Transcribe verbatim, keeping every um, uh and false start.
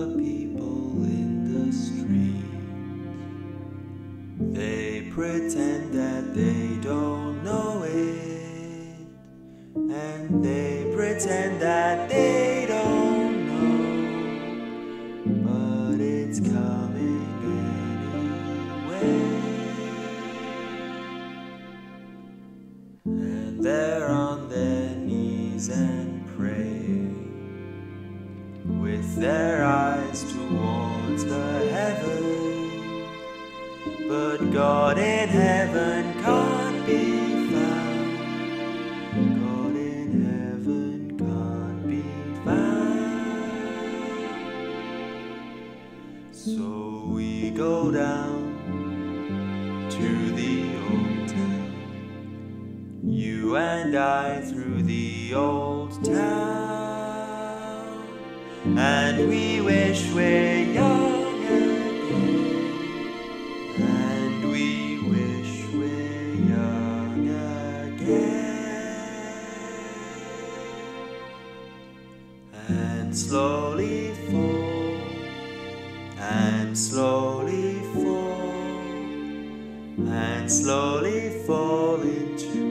the people in the street. They pretend that they don't know it, and they pretend that they don't know, but it's coming anyway. And they're on their knees and pray, with their eyes towards the heaven. But God in heaven can't be found. God in heaven can't be found. So we go down to the old town, you and I through the old town, and we wish we're young again, and we wish we're young again. And slowly fall, and slowly fall, and slowly fall into